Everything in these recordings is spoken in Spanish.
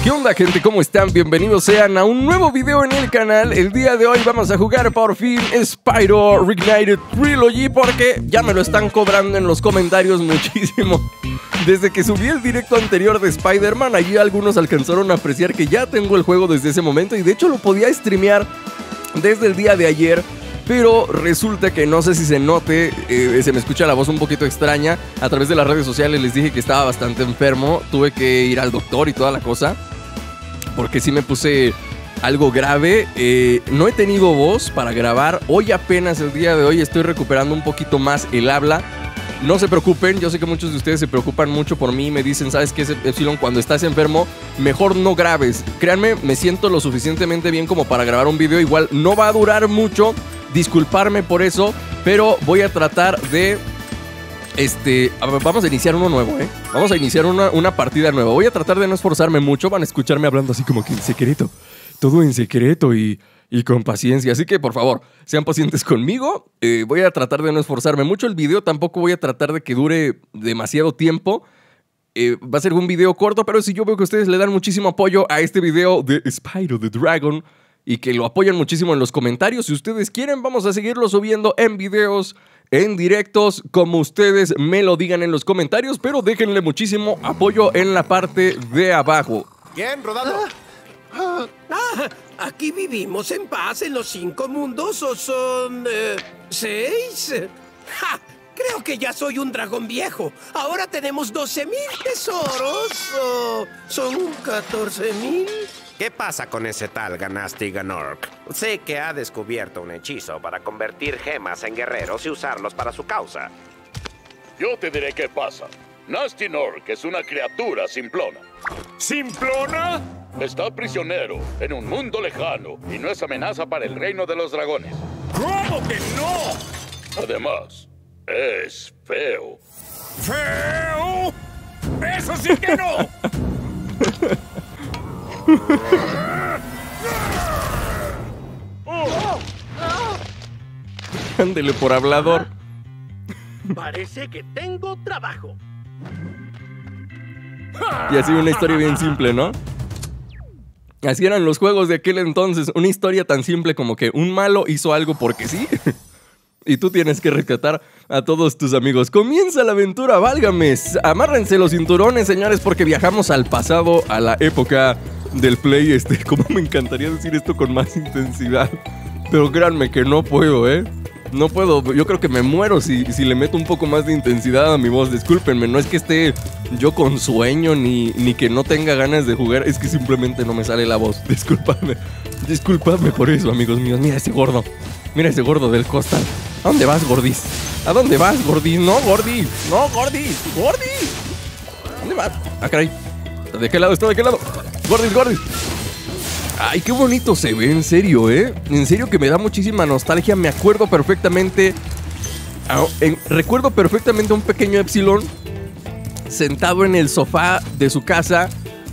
¿Qué onda, gente? ¿Cómo están? Bienvenidos sean a un nuevo video en el canal. El día de hoy vamos a jugar por fin Spyro Reignited Trilogy, porque ya me lo están cobrando en los comentarios muchísimo. Desde que subí el directo anterior de Spider-Man, allí algunos alcanzaron a apreciar que ya tengo el juego desde ese momento, y de hecho lo podía streamear desde el día de ayer. Pero resulta que no sé si se note, se me escucha la voz un poquito extraña. A través de las redes sociales les dije que estaba bastante enfermo. Tuve que ir al doctor y toda la cosa, porque sí me puse algo grave. No he tenido voz para grabar. Hoy apenas, el día de hoy, estoy recuperando un poquito más el habla. No se preocupen, yo sé que muchos de ustedes se preocupan mucho por mí. Me dicen, ¿sabes qué, Epsilon? Cuando estás enfermo, mejor no grabes. Créanme, me siento lo suficientemente bien como para grabar un video. Igual no va a durar mucho. Disculparme por eso, pero voy a tratar de... vamos a iniciar uno nuevo, ¿eh? Vamos a iniciar una partida nueva. Voy a tratar de no esforzarme mucho. Van a escucharme hablando así como que en secreto. Todo en secreto y con paciencia. Así que, por favor, sean pacientes conmigo. Voy a tratar de no esforzarme mucho. El video tampoco voy a tratar de que dure demasiado tiempo. Va a ser un video corto, pero si yo veo que ustedes le dan muchísimo apoyo a este video de Spyro the Dragon y que lo apoyan muchísimo en los comentarios, si ustedes quieren, vamos a seguirlo subiendo en videos, en directos, como ustedes me lo digan en los comentarios, pero déjenle muchísimo apoyo en la parte de abajo. Bien, rodando. ¿Aquí vivimos en paz en los 5 mundos o son 6? ¡Ja! Creo que ya soy un dragón viejo. Ahora tenemos 12,000 tesoros. ¿O son 14,000? ¿Qué pasa con ese tal Gnasty Gnorc? Sé que ha descubierto un hechizo para convertir gemas en guerreros y usarlos para su causa. Yo te diré qué pasa. Gnasty Gnorc es una criatura simplona. ¿Simplona? Está prisionero en un mundo lejano y no es amenaza para el reino de los dragones. ¿Cómo que no? Además, es feo. ¿Feo? ¡Eso sí que no! Ándele por hablador. Parece que tengo trabajo. Y así una historia bien simple, ¿no? Así eran los juegos de aquel entonces. Una historia tan simple como que un malo hizo algo porque sí. Y tú tienes que rescatar a todos tus amigos. Comienza la aventura, válgame. Amárrense los cinturones, señores, porque viajamos al pasado, a la época del Play. Como me encantaría decir esto con más intensidad, pero créanme que no puedo, ¿eh? No puedo, yo creo que me muero si le meto un poco más de intensidad a mi voz. Discúlpenme, no es que esté yo con sueño ni que no tenga ganas de jugar. Es que simplemente no me sale la voz. Disculpadme por eso, amigos míos. Mira ese gordo del costal. ¿A dónde vas, Gordis? ¿A dónde vas, Gordis? No, Gordi. No, Gordi. Gordi. ¿A dónde vas? Ah, caray. ¿De qué lado está? ¿De qué lado? Gordis. Ay, qué bonito se ve, en serio, ¿eh? En serio que me da muchísima nostalgia. Me acuerdo perfectamente... recuerdo perfectamente a un pequeño Epsilon sentado en el sofá de su casa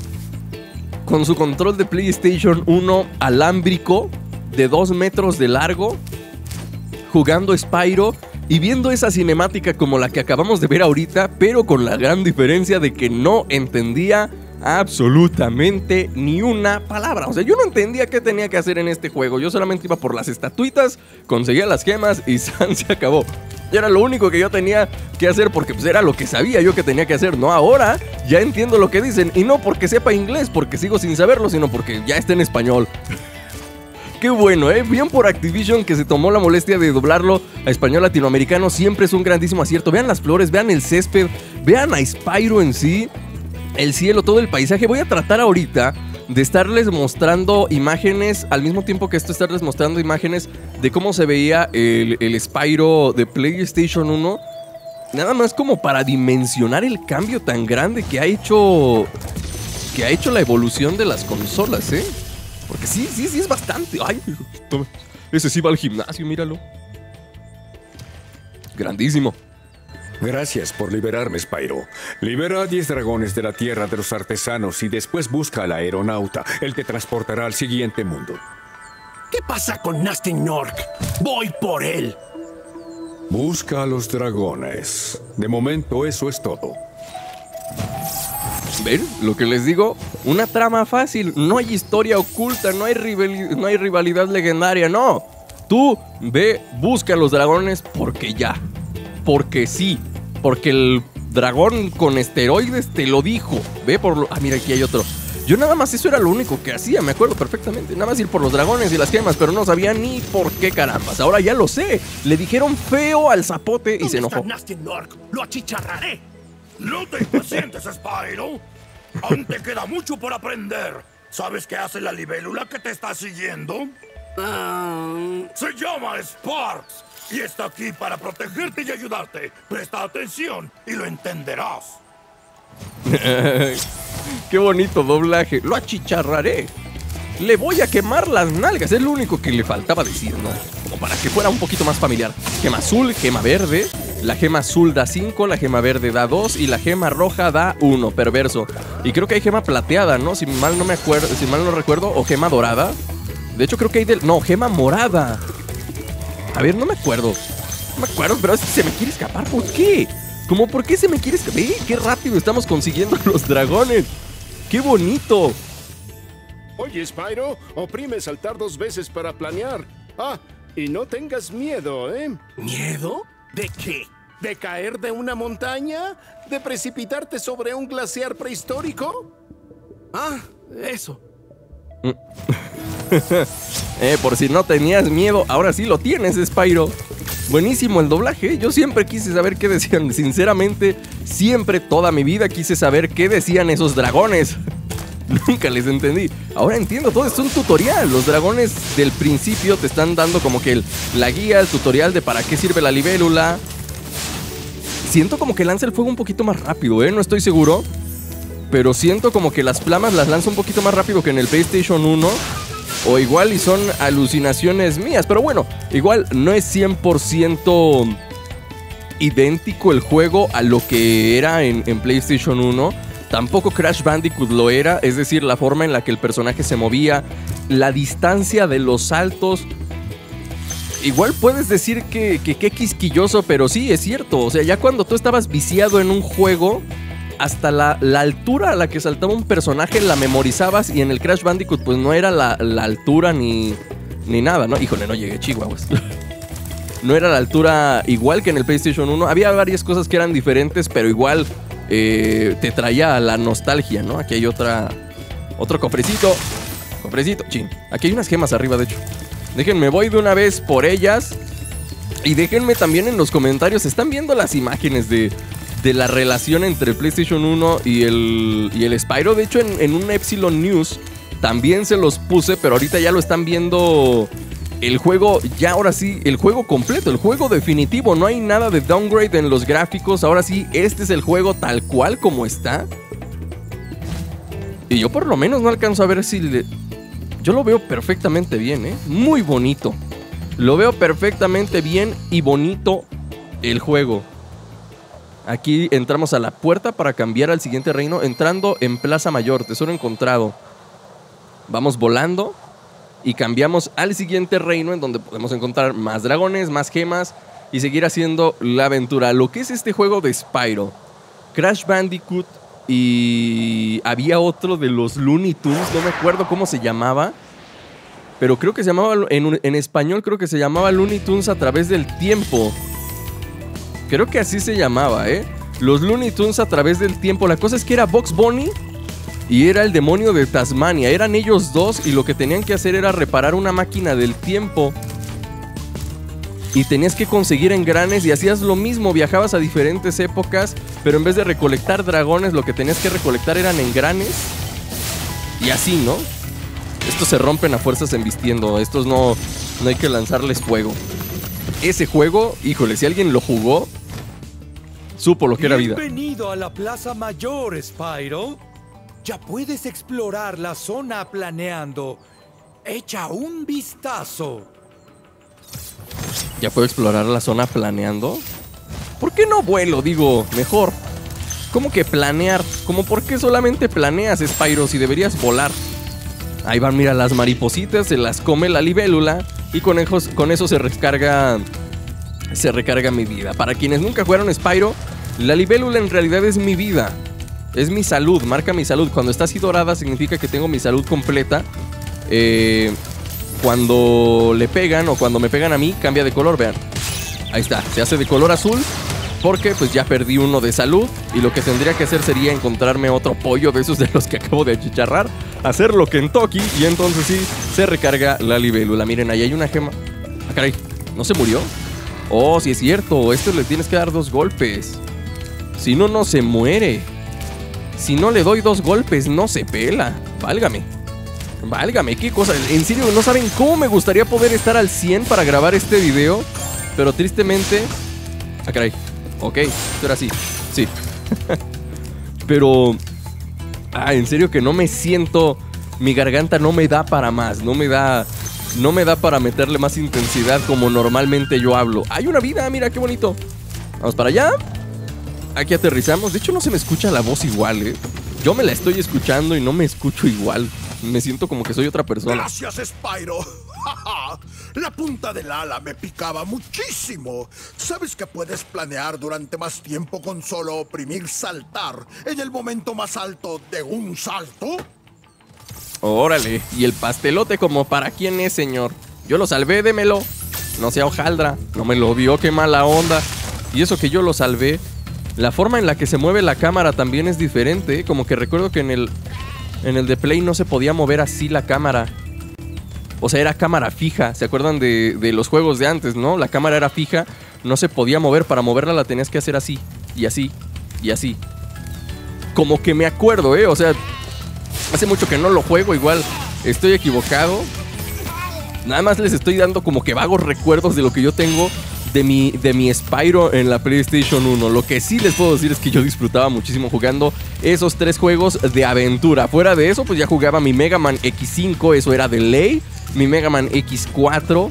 con su control de PlayStation 1 alámbrico de 2 metros de largo, jugando Spyro y viendo esa cinemática como la que acabamos de ver ahorita, pero con la gran diferencia de que no entendía absolutamente ni una palabra. O sea, yo no entendía qué tenía que hacer en este juego. Yo solamente iba por las estatuitas, conseguía las gemas y ¡san! Se acabó. Y era lo único que yo tenía que hacer, porque pues era lo que sabía yo que tenía que hacer. No, ahora ya entiendo lo que dicen, y no porque sepa inglés, porque sigo sin saberlo, sino porque ya está en español. Qué bueno, bien por Activision, que se tomó la molestia de doblarlo a español latinoamericano. Siempre es un grandísimo acierto. Vean las flores, vean el césped, vean a Spyro en sí, el cielo, todo el paisaje. Voy a tratar ahorita de estarles mostrando imágenes, al mismo tiempo que estarles mostrando imágenes de cómo se veía el Spyro de PlayStation 1. Nada más como para dimensionar el cambio tan grande que ha hecho la evolución de las consolas, ¿eh? Porque sí es bastante. Ay, ese sí va al gimnasio, míralo. Grandísimo. Gracias por liberarme, Spyro. Libera a 10 dragones de la tierra de los artesanos y después busca al aeronauta. Él te transportará al siguiente mundo. ¿Qué pasa con Gnasty Gnorc? Voy por él. Busca a los dragones. De momento eso es todo. ¿Ven? Lo que les digo, una trama fácil. No hay historia oculta, no hay rivalidad legendaria, no. Tú ve, busca a los dragones porque ya. Porque sí. Porque el dragón con esteroides te lo dijo. Ve por lo... Ah, mira, aquí hay otro. Yo nada más eso era lo único que hacía, me acuerdo perfectamente. Nada más ir por los dragones y las gemas, pero no sabía ni por qué carambas. Ahora ya lo sé. Le dijeron feo al zapote y se enojó. Nasty Gnorc? ¡Lo achicharraré! No te impacientes, Spyro. Aún te queda mucho por aprender. ¿Sabes qué hace la libélula que te está siguiendo? Se llama Sparks y está aquí para protegerte y ayudarte. Presta atención y lo entenderás. Qué bonito doblaje. Lo achicharraré. Le voy a quemar las nalgas. Es lo único que le faltaba decir, ¿no? Como para que fuera un poquito más familiar. Gema azul, gema verde. La gema azul da 5, la gema verde da 2 y la gema roja da 1. Perverso. Y creo que hay gema plateada, ¿no? Si mal no me acuerdo, si mal no recuerdo. O gema dorada. De hecho creo que hay no, gema morada. A ver, no me acuerdo. No me acuerdo, pero se me quiere escapar. ¿Por qué? ¿Cómo por qué se me quiere escapar? ¡Qué rápido estamos consiguiendo los dragones! ¡Qué bonito! Oye, Spyro, oprime saltar 2 veces para planear. Ah, y no tengas miedo, ¿eh? ¿Miedo? ¿De qué? ¿De caer de una montaña? ¿De precipitarte sobre un glaciar prehistórico? Ah, eso. Por si no tenías miedo, ahora sí lo tienes, Spyro. Buenísimo el doblaje. Yo siempre quise saber qué decían. Sinceramente, siempre, toda mi vida quise saber qué decían esos dragones. Nunca les entendí. Ahora entiendo, todo es un tutorial. Los dragones del principio te están dando como que la guía, el tutorial de para qué sirve la libélula. Siento como que lanza el fuego un poquito más rápido, no estoy seguro. Pero siento como que las flamas las lanza un poquito más rápido que en el PlayStation 1. O igual y son alucinaciones mías. Pero bueno, igual no es 100% idéntico el juego a lo que era en PlayStation 1. Tampoco Crash Bandicoot lo era. Es decir, la forma en la que el personaje se movía, la distancia de los saltos. Igual puedes decir que qué quisquilloso, pero sí, es cierto. O sea, ya cuando tú estabas viciado en un juego, hasta la altura a la que saltaba un personaje la memorizabas. Y en el Crash Bandicoot pues no era la altura ni nada, ¿no? Híjole, no llegué, chihuahuas. No era la altura igual que en el PlayStation 1. Había varias cosas que eran diferentes, pero igual te traía la nostalgia, ¿no? Aquí hay otro cofrecito. Cofrecito, chin. Aquí hay unas gemas arriba, de hecho. Déjenme, voy de una vez por ellas. Y déjenme también en los comentarios. ¿Están viendo las imágenes de la relación entre el PlayStation 1 y el Spyro? De hecho, en un Epsilon News también se los puse, pero ahorita ya lo están viendo el juego, ya ahora sí, el juego completo, el juego definitivo. No hay nada de downgrade en los gráficos. Ahora sí, este es el juego tal cual como está. Y yo por lo menos no alcanzo a ver si yo lo veo perfectamente bien, muy bonito. Lo veo perfectamente bien y bonito el juego. Aquí entramos a la puerta para cambiar al siguiente reino, entrando en Plaza Mayor, tesoro encontrado. Vamos volando y cambiamos al siguiente reino, en donde podemos encontrar más dragones, más gemas y seguir haciendo la aventura. Lo que es este juego de Spyro, Crash Bandicoot, y había otro de los Looney Tunes, no me acuerdo cómo se llamaba, pero creo que se llamaba, en español creo que se llamaba Looney Tunes a través del tiempo. Creo que así se llamaba, Los Looney Tunes a través del tiempo. La cosa es que era Bugs Bunny y era el demonio de Tasmania. Eran ellos dos y lo que tenían que hacer era reparar una máquina del tiempo. Y tenías que conseguir engranes y hacías lo mismo. Viajabas a diferentes épocas, pero en vez de recolectar dragones, lo que tenías que recolectar eran engranes. Y así, ¿no? Estos se rompen a fuerzas embistiendo. Estos no hay que lanzarles fuego. Ese juego, híjole, si alguien lo jugó, supo lo que era vida. Bienvenido a la Plaza Mayor, Spyro. Ya puedes explorar la zona planeando. Echa un vistazo. ¿Ya puedo explorar la zona planeando? ¿Por qué no vuelo? Digo, mejor. ¿Cómo que planear? ¿Cómo por qué solamente planeas, Spyro, si deberías volar? Ahí van, mira, las maripositas, se las come la libélula. Y con eso se recarga mi vida. Para quienes nunca jugaron Spyro, la libélula en realidad es mi vida. Es mi salud, marca mi salud. Cuando está así dorada significa que tengo mi salud completa. Cuando le pegan o cuando me pegan a mí, cambia de color, vean. Ahí está, se hace de color azul. Porque pues ya perdí uno de salud. Y lo que tendría que hacer sería encontrarme otro pollo de esos de los que acabo de achicharrar. Hacerlo Kentucky. Y entonces sí, se recarga la libélula. Miren, ahí hay una gema. Ah, caray, ¿no se murió? Oh, sí es cierto. Esto le tienes que dar 2 golpes. Si no, no se muere. Si no le doy 2 golpes, no se pela. Válgame. Válgame, qué cosa. En serio, no saben cómo me gustaría poder estar al 100 para grabar este video. Pero tristemente... Ah, caray. Ok, esto era así. Sí. Pero... en serio que no me siento... Mi garganta no me da para más. No me da para meterle más intensidad como normalmente yo hablo. Hay una vida, mira qué bonito. Vamos para allá. Aquí aterrizamos. De hecho no se me escucha la voz igual, Yo me la estoy escuchando y no me escucho igual. Me siento como que soy otra persona. Gracias, Spyro. La punta del ala me picaba muchísimo. ¿Sabes que puedes planear durante más tiempo con solo oprimir saltar en el momento más alto de un salto? Órale, ¿y el pastelote como para quién es, señor? Yo lo salvé, démelo. No sea hojaldra, no me lo dio, qué mala onda. Y eso que yo lo salvé. La forma en la que se mueve la cámara también es diferente. Como que recuerdo que en el de Play no se podía mover así la cámara. O sea, era cámara fija. ¿Se acuerdan de los juegos de antes, no? La cámara era fija, no se podía mover. Para moverla la tenías que hacer así, y así, y así. Como que me acuerdo, O sea, hace mucho que no lo juego, igual estoy equivocado. Nada más les estoy dando como que vagos recuerdos de lo que yo tengo de mi Spyro en la PlayStation 1. Lo que sí les puedo decir es que yo disfrutaba muchísimo jugando esos 3 juegos de aventura. Fuera de eso, pues ya jugaba mi Mega Man X5, eso era de ley. Mi Mega Man X4.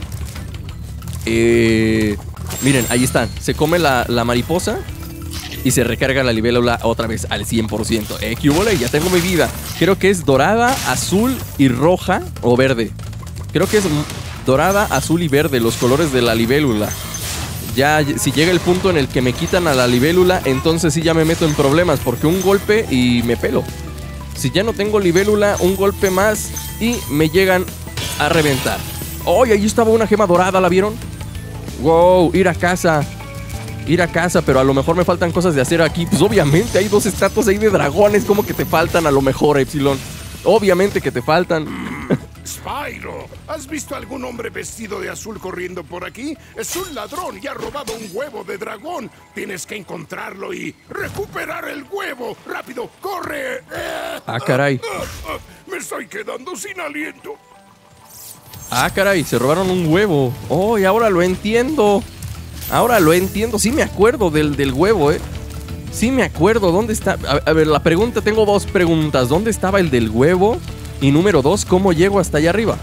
Miren, ahí están. Se come la mariposa y se recarga la libélula otra vez al 100%. ¿Qué hubo? Ya tengo mi vida. Creo que es dorada, azul y roja o verde. Creo que es dorada, azul y verde los colores de la libélula. Ya, si llega el punto en el que me quitan a la libélula, entonces sí ya me meto en problemas, porque un golpe y me pelo. Si ya no tengo libélula, un golpe más y me llegan a reventar. ¡Oh! Ahí estaba una gema dorada, ¿la vieron? ¡Wow! Ir a casa, pero a lo mejor me faltan cosas de hacer aquí. Pues obviamente hay 2 estatuas ahí de dragones. ¿Cómo que te faltan a lo mejor, Epsilon? Obviamente que te faltan. Spyro, ¿has visto algún hombre vestido de azul corriendo por aquí? Es un ladrón y ha robado un huevo de dragón. Tienes que encontrarlo y recuperar el huevo. ¡Rápido, corre! Ah, caray. Me estoy quedando sin aliento. Ah, caray, se robaron un huevo. Oh, y ahora lo entiendo. Sí me acuerdo del huevo, Sí me acuerdo. ¿Dónde está? A ver, tengo 2 preguntas. ¿Dónde estaba el del huevo? Y número 2, ¿cómo llego hasta allá arriba?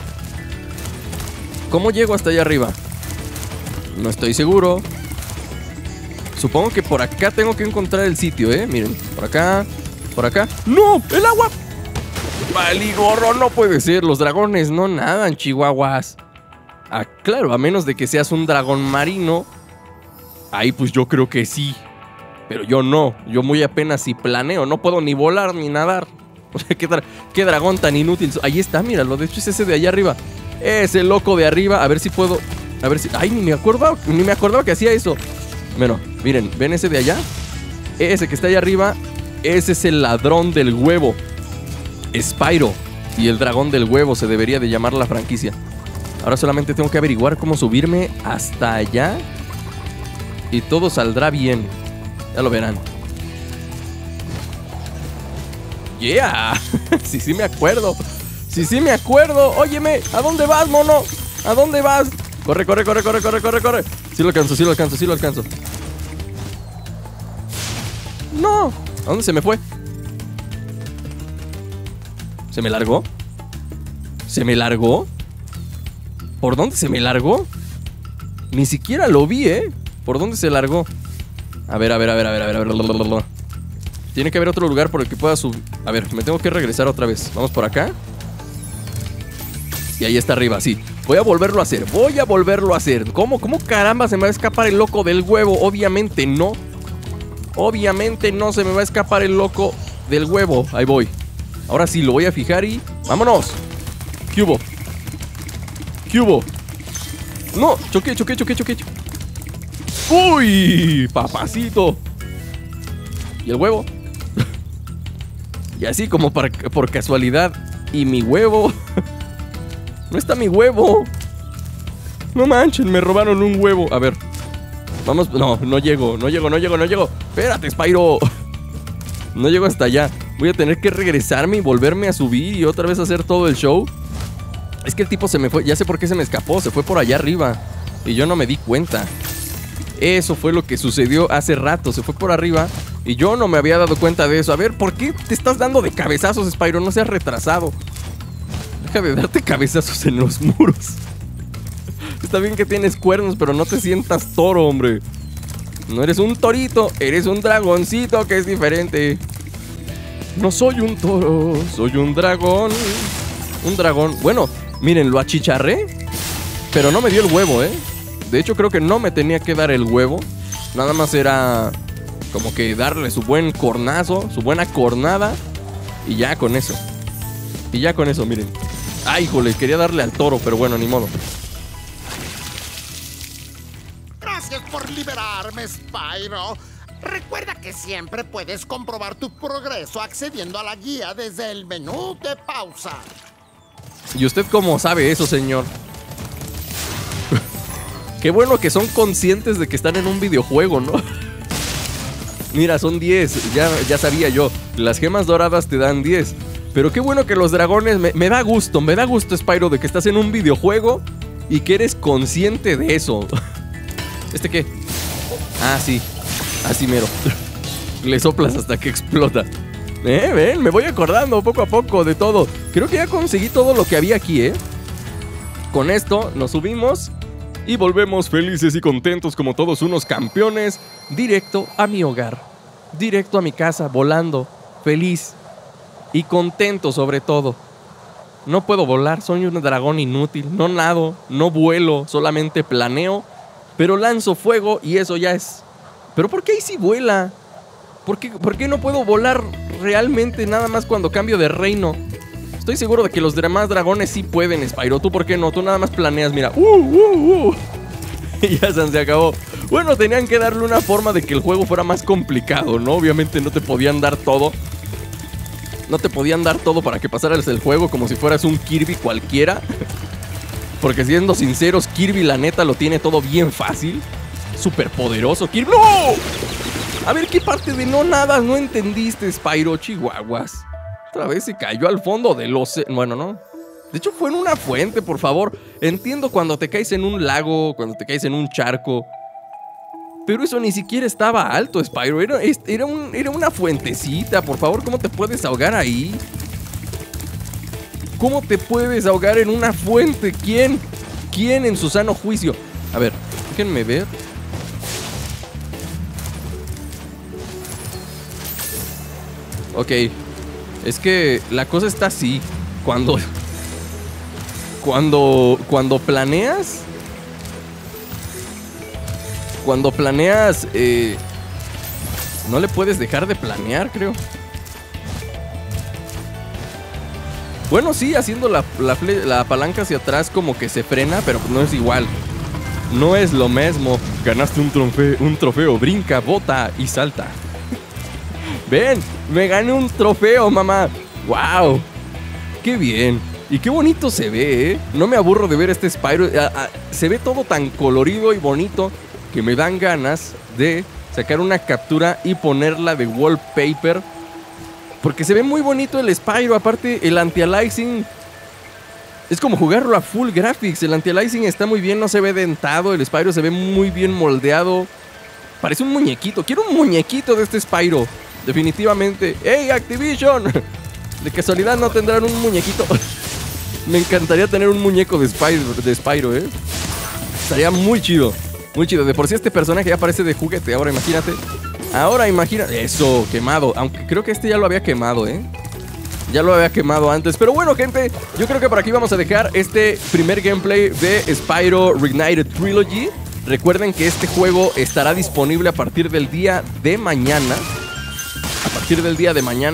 No estoy seguro. Supongo que por acá tengo que encontrar el sitio, Miren, por acá. ¡No! ¡El agua! ¡Valigorro! No puede ser. Los dragones no nadan, chihuahuas. Ah, claro, a menos de que seas un dragón marino. Ahí pues yo creo que sí. Pero yo no. Yo muy apenas si planeo. No puedo ni volar ni nadar. O sea, qué dragón tan inútil. Ahí está, míralo. De hecho es ese de allá arriba. Ese loco de arriba. A ver si puedo. A ver si... Ay, ni me acordaba que hacía eso. Bueno, miren. ¿Ven ese de allá? Ese que está allá arriba. Ese es el ladrón del huevo. Spyro. Y el dragón del huevo se debería de llamar la franquicia. Ahora solamente tengo que averiguar cómo subirme hasta allá. Y todo saldrá bien. Ya lo verán. ¡Yeah! Sí me acuerdo. Óyeme, ¿a dónde vas, mono? ¿A dónde vas? Corre. Sí lo alcanzo. ¡No! ¿A dónde se me fue? ¿Se me largó? ¿Por dónde se me largó? Ni siquiera lo vi, ¿Por dónde se largó? A ver. Tiene que haber otro lugar por el que pueda subir. A ver, me tengo que regresar otra vez. Vamos por acá. Y ahí está arriba, sí. Voy a volverlo a hacer. ¿Cómo caramba se me va a escapar el loco del huevo? Obviamente no se me va a escapar el loco del huevo. Ahí voy. Ahora sí, lo voy a fijar y... ¡vámonos! ¿Qué hubo? ¿Qué hubo? ¡No! Choqué. ¡Uy! ¡Papacito! ¿Y el huevo? Y así como por casualidad. ¿Y mi huevo? No está mi huevo. No manchen, me robaron un huevo. A ver. Vamos. No llego. Espérate, Spyro. No llego hasta allá. Voy a tener que regresarme y volverme a subir y otra vez hacer todo el show. Es que el tipo se me fue. Ya sé por qué se me escapó. Se fue por allá arriba. Y yo no me di cuenta. Eso fue lo que sucedió hace rato. Se fue por arriba y yo no me había dado cuenta de eso. A ver, ¿por qué te estás dando de cabezazos, Spyro? No seas retrasado. Deja de darte cabezazos en los muros. Está bien que tienes cuernos, pero no te sientas toro, hombre. No eres un torito, eres un dragoncito, que es diferente. No soy un toro, soy un dragón. Un dragón. Bueno, miren, lo achicharré, pero no me dio el huevo, ¿eh? De hecho, creo que no me tenía que dar el huevo. Nada más era como que darle su buen cornazo, su buena cornada. Y ya con eso. Miren. Ay, híjole, quería darle al toro, pero bueno, ni modo. Gracias por liberarme, Spyro. Recuerda que siempre puedes comprobar tu progreso accediendo a la guía desde el menú de pausa. ¿Y usted cómo sabe eso, señor? Qué bueno que son conscientes de que están en un videojuego, ¿no? Mira, son 10, ya sabía yo. Las gemas doradas te dan 10. Pero qué bueno que los dragones... Me da gusto, Spyro, de que estás en un videojuego y que eres consciente de eso. ¿Este qué? Ah, sí. Así mero. Le soplas hasta que explota. Ven, me voy acordando poco a poco de todo. Creo que ya conseguí todo lo que había aquí, ¿eh? Con esto nos subimos y volvemos felices y contentos como todos unos campeones. Directo a mi hogar. Directo a mi casa, volando. Feliz. Y contento sobre todo. No puedo volar, soy un dragón inútil. No nado, no vuelo, solamente planeo. Pero lanzo fuego y eso ya es... ¿Pero por qué ahí sí vuela? ¿Por qué no puedo volar realmente nada más cuando cambio de reino? Estoy seguro de que los demás dragones sí pueden, Spyro. ¿Tú por qué no? Tú nada más planeas, mira. Y ya se acabó. Bueno, tenían que darle una forma de que el juego fuera más complicado, ¿no? Obviamente no te podían dar todo. No te podían dar todo para que pasaras el juego como si fueras un Kirby cualquiera. Porque siendo sinceros, Kirby la neta lo tiene todo bien fácil. Súper poderoso, Kirby. ¡No! A ver, ¿qué parte de no nada no entendiste, Spyro? Chihuahuas. Otra vez se cayó al fondo del océano. Bueno, no. De hecho, fue en una fuente, por favor. Entiendo cuando te caes en un lago, cuando te caes en un charco. Pero eso ni siquiera estaba alto, Spyro. Era una fuentecita, por favor. ¿Cómo te puedes ahogar ahí? ¿Cómo te puedes ahogar en una fuente? ¿Quién? ¿Quién en su sano juicio? A ver, déjenme ver. Ok. Es que la cosa está así. Cuando planeas... Cuando planeas... no le puedes dejar de planear, creo. Bueno, sí, haciendo la palanca hacia atrás como que se frena, pero no es igual. No es lo mismo. Ganaste un trofeo. Brinca, bota y salta. Ven, me gané un trofeo, mamá. ¡Wow! ¡Qué bien! Y qué bonito se ve, ¿eh? No me aburro de ver este Spyro. Se ve todo tan colorido y bonito que me dan ganas de sacar una captura y ponerla de wallpaper. Porque se ve muy bonito el Spyro. Aparte, el anti-aliasing es como jugarlo a full graphics. El anti-aliasing está muy bien, no se ve dentado. El Spyro se ve muy bien moldeado. Parece un muñequito. Quiero un muñequito de este Spyro. Definitivamente. ¡Hey, Activision! De casualidad no tendrán un muñequito. Me encantaría tener un muñeco de Spyro, ¿eh? Estaría muy chido. Muy chido. De por sí este personaje ya parece de juguete. Ahora imagínate. Eso, quemado. Aunque creo que este ya lo había quemado, ¿eh? Ya lo había quemado antes. Pero bueno, gente, yo creo que por aquí vamos a dejar este primer gameplay de Spyro Reignited Trilogy. Recuerden que este juego estará disponible a partir del día de mañana. A partir del día de mañana.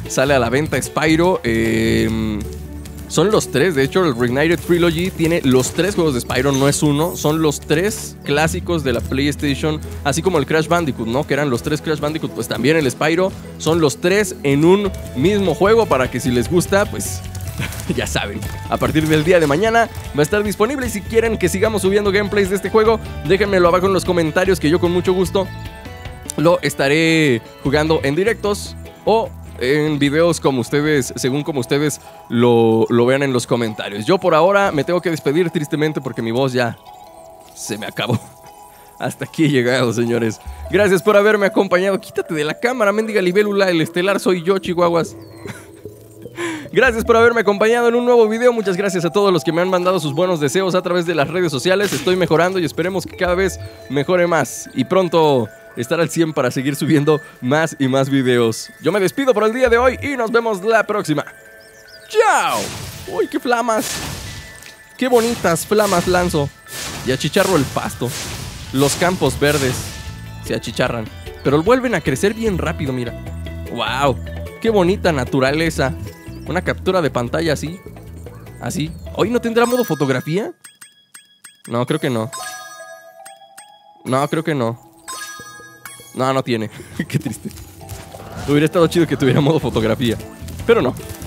sale a la venta Spyro. Son los 3, de hecho el Reignited Trilogy tiene los 3 juegos de Spyro, no es uno. Son los 3 clásicos de la PlayStation, así como el Crash Bandicoot, ¿no? Que eran los 3 Crash Bandicoot, pues también el Spyro. Son los 3 en un mismo juego para que si les gusta, pues ya saben, a partir del día de mañana va a estar disponible. Y si quieren que sigamos subiendo gameplays de este juego, déjenmelo abajo en los comentarios, que yo con mucho gusto lo estaré jugando en directos o en videos como ustedes, según como ustedes lo vean en los comentarios. Yo por ahora me tengo que despedir tristemente porque mi voz ya se me acabó. Hasta aquí he llegado, señores. Gracias por haberme acompañado. Quítate de la cámara, mendiga libélula. El estelar soy yo, chihuahuas. Gracias por haberme acompañado en un nuevo video. Muchas gracias a todos los que me han mandado sus buenos deseos a través de las redes sociales. Estoy mejorando y esperemos que cada vez mejore más. Y pronto estar al 100 para seguir subiendo más y más videos. Yo me despido por el día de hoy y nos vemos la próxima. ¡Chao! ¡Uy, qué flamas! ¡Qué bonitas flamas lanzo! Y achicharro el pasto. Los campos verdes se achicharran, pero vuelven a crecer bien rápido, mira. ¡Wow! ¡Qué bonita naturaleza! Una captura de pantalla así. Así. ¿Hoy no tendrá modo fotografía? No, creo que no. No, creo que no. No, no tiene. Qué triste. Hubiera estado chido que tuviera modo fotografía, pero no.